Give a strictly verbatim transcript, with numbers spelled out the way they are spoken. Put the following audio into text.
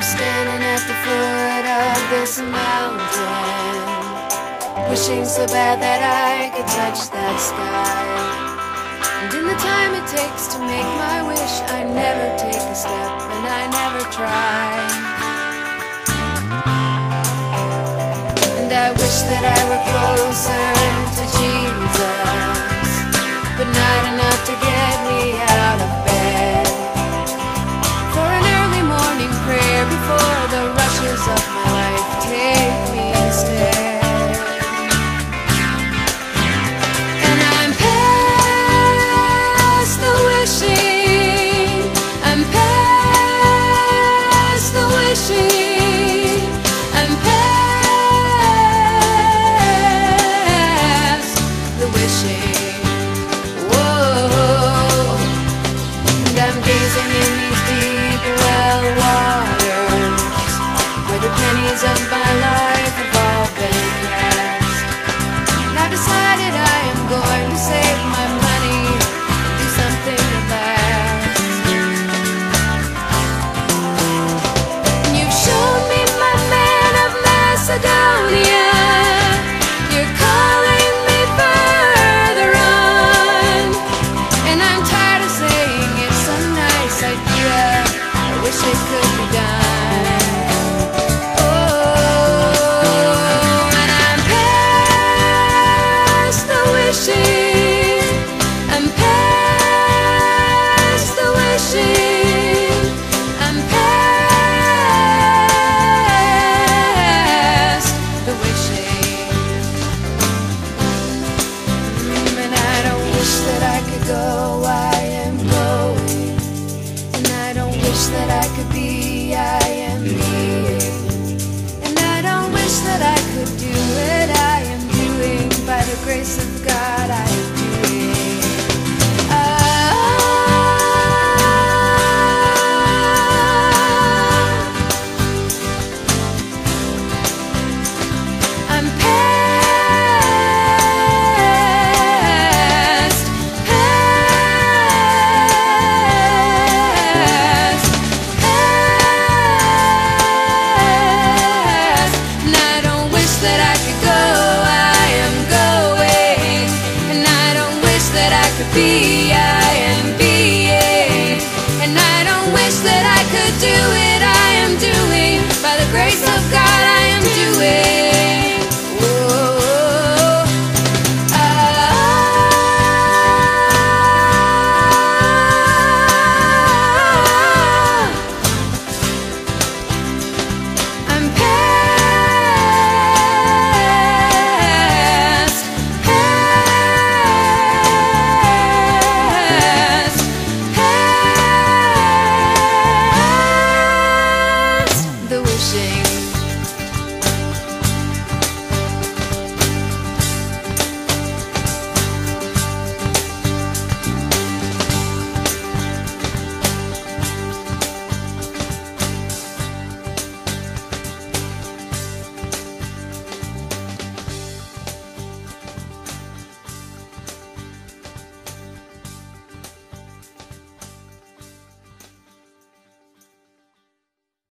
standing at the foot of this mountain, wishing so bad that I could touch that sky. And in the time it takes to make my wish, I never take a step and I never try. And I wish that I were closer to Jesus, but not enough to get me out of bed for an early morning prayer before the rushes of my life take me instead. And I'm past the wishing, I'm past the wishing, I'm past the wishing. Whoa, and I'm gazing in these deep well waters where the pennies of my life have all been cast. And I've decided I am going to save my money and do something that lasts. And you've shown me, my man of Macedonia, you're calling me further on. And I'm tired of saying it's a nice idea, I wish it could be done. Oh, and I'm past the wishing, I'm past the wishing, I'm past the wishing. Mm, and I don't wish that I could go, I am going. And I don't wish that I could be, I am being. And I don't wish that I could do it, I am doing. By the grace of God, I am doing. Ah, I'm past, past, past. And I don't wish that I